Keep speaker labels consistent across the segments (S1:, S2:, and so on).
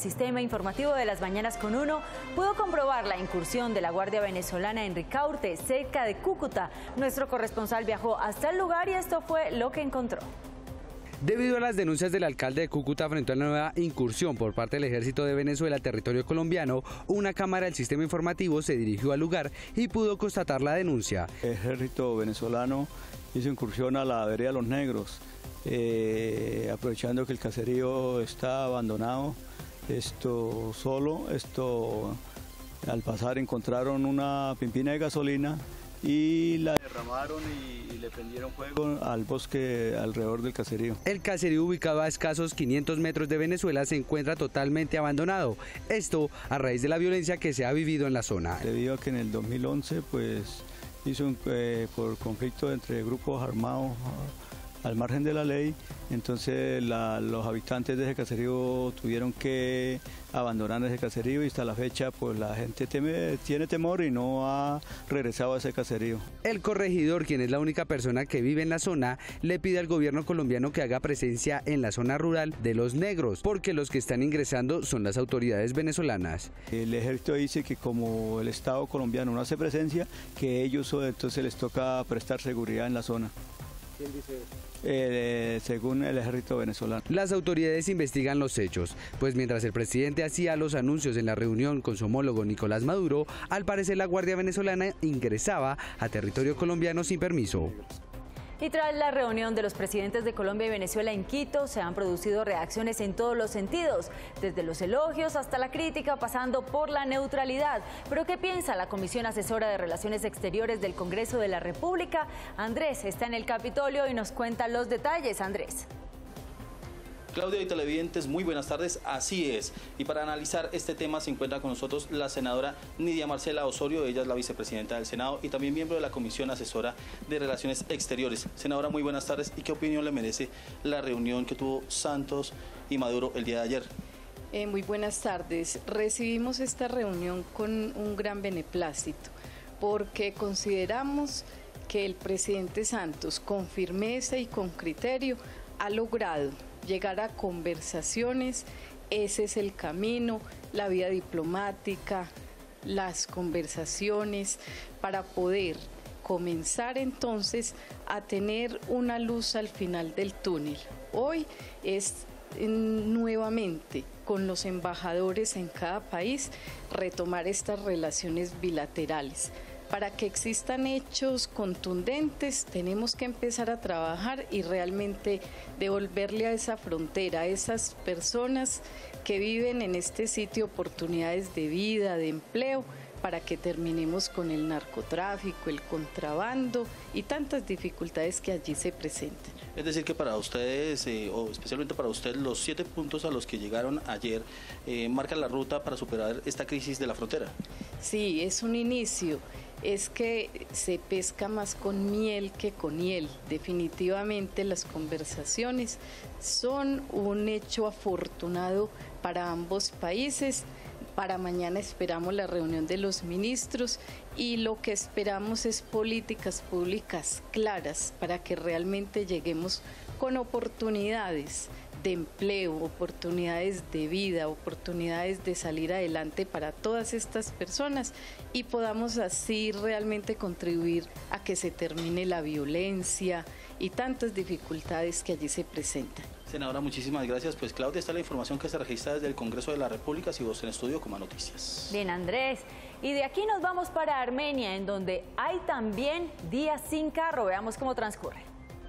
S1: Sistema Informativo de las Mañanas con Uno pudo comprobar la incursión de la Guardia Venezolana en Ricaurte, cerca de Cúcuta. Nuestro corresponsal viajó hasta el lugar y esto fue lo que encontró.
S2: Debido a las denuncias del alcalde de Cúcuta frente a la nueva incursión por parte del Ejército de Venezuela al territorio colombiano, una cámara del sistema informativo se dirigió al lugar y pudo constatar la denuncia.
S3: El Ejército venezolano hizo incursión a la vereda Los Negros, aprovechando que el caserío está abandonado, al pasar encontraron una pimpina de gasolina y la derramaron y le prendieron fuego al bosque alrededor del caserío.
S2: El caserío, ubicado a escasos 500 metros de Venezuela, se encuentra totalmente abandonado. Esto a raíz de la violencia que se ha vivido en la zona.
S3: Debido a que en el 2011 hizo por conflicto entre grupos armados al margen de la ley, entonces los habitantes de ese caserío tuvieron que abandonar ese caserío y hasta la fecha pues la gente tiene temor y no ha regresado a ese caserío.
S2: El corregidor, quien es la única persona que vive en la zona, le pide al gobierno colombiano que haga presencia en la zona rural de Los Negros, porque los que están ingresando son las autoridades venezolanas.
S3: El ejército dice que como el Estado colombiano no hace presencia, que ellos entonces les toca prestar seguridad en la zona. ¿Quién dice eso? Según el ejército venezolano.
S2: Las autoridades investigan los hechos, pues mientras el presidente hacía los anuncios en la reunión con su homólogo Nicolás Maduro, al parecer la Guardia Venezolana ingresaba a territorio colombiano sin permiso.
S1: Y tras la reunión de los presidentes de Colombia y Venezuela en Quito, se han producido reacciones en todos los sentidos, desde los elogios hasta la crítica, pasando por la neutralidad. ¿Pero qué piensa la Comisión Asesora de Relaciones Exteriores del Congreso de la República? Andrés está en el Capitolio y nos cuenta los detalles. Andrés.
S4: Claudia y televidentes, muy buenas tardes, así es. Y para analizar este tema se encuentra con nosotros la senadora Nidia Marcela Osorio, ella es la vicepresidenta del Senado y también miembro de la Comisión Asesora de Relaciones Exteriores. Senadora, muy buenas tardes. ¿Y qué opinión le merece la reunión que tuvo Santos y Maduro el día de ayer?
S5: Muy buenas tardes. Recibimos esta reunión con un gran beneplácito porque consideramos que el presidente Santos, con firmeza y con criterio, ha logrado llegar a conversaciones. Ese es el camino, la vía diplomática, las conversaciones, para poder comenzar entonces a tener una luz al final del túnel. Hoy es nuevamente con los embajadores en cada país retomar estas relaciones bilaterales. Para que existan hechos contundentes tenemos que empezar a trabajar y realmente devolverle a esa frontera, a esas personas que viven en este sitio oportunidades de vida, de empleo, para que terminemos con el narcotráfico, el contrabando y tantas dificultades que allí se presentan.
S4: Es decir que para ustedes, o especialmente para usted, los 7 puntos a los que llegaron ayer marcan la ruta para superar esta crisis de la frontera.
S5: Sí, es un inicio. Es que se pesca más con miel que con hiel. Definitivamente las conversaciones son un hecho afortunado para ambos países. Para mañana esperamos la reunión de los ministros y lo que esperamos es políticas públicas claras para que realmente lleguemos con oportunidades de empleo, oportunidades de vida, oportunidades de salir adelante para todas estas personas y podamos así realmente contribuir a que se termine la violencia y tantas dificultades que allí se presentan.
S4: Senadora, muchísimas gracias. Pues Claudia, esta es la información que se registra desde el Congreso de la República. Si vos en estudio, Coma Noticias.
S1: Bien, Andrés. Y de aquí nos vamos para Armenia, en donde hay también días sin carro. Veamos cómo transcurre.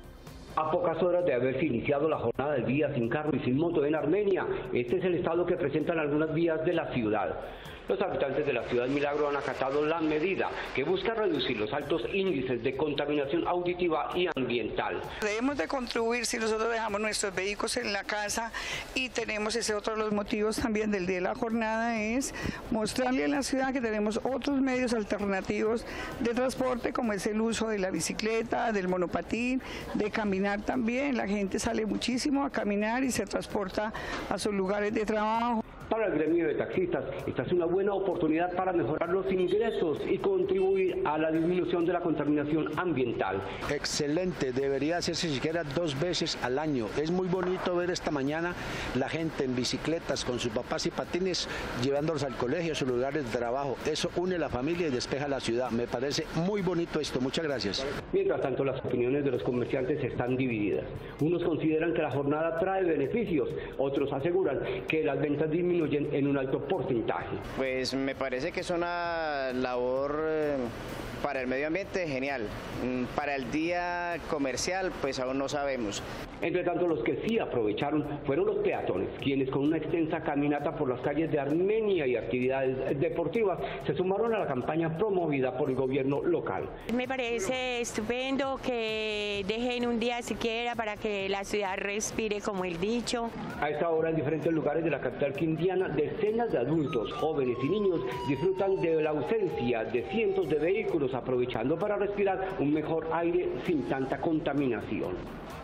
S6: A pocas horas de haberse iniciado la jornada del día sin carro y sin moto en Armenia, este es el estado que presentan algunas vías de la ciudad. Los habitantes de la ciudad Milagro han acatado la medida que busca reducir los altos índices de contaminación auditiva y ambiental.
S7: Debemos de contribuir si nosotros dejamos nuestros vehículos en la casa y tenemos ese otro de los motivos también del día de la jornada es mostrarle a la ciudad que tenemos otros medios alternativos de transporte como es el uso de la bicicleta, del monopatín, de caminar también. La gente sale muchísimo a caminar y se transporta a sus lugares de trabajo.
S6: Para el gremio de taxistas, esta es una buena oportunidad para mejorar los ingresos y contribuir a la disminución de la contaminación ambiental.
S8: Excelente, debería hacerse siquiera 2 veces al año. Es muy bonito ver esta mañana la gente en bicicletas con sus papás y patines llevándolos al colegio, a sus lugares de trabajo. Eso une la familia y despeja la ciudad. Me parece muy bonito esto. Muchas gracias.
S6: Mientras tanto, las opiniones de los comerciantes están divididas. Unos consideran que la jornada trae beneficios, otros aseguran que las ventas disminuyen en un alto porcentaje.
S9: Pues me parece que es una labor para el medio ambiente genial. Para el día comercial, pues aún no sabemos.
S6: Entre tanto, los que sí aprovecharon fueron los peatones, quienes con una extensa caminata por las calles de Armenia y actividades deportivas se sumaron a la campaña promovida por el gobierno local.
S10: Me parece estupendo que dejen un día siquiera para que la ciudad respire, como el dicho.
S6: A esta hora, en diferentes lugares de la capital quindiana, decenas de adultos, jóvenes y niños disfrutan de la ausencia de cientos de vehículos, aprovechando para respirar un mejor aire sin tanta contaminación.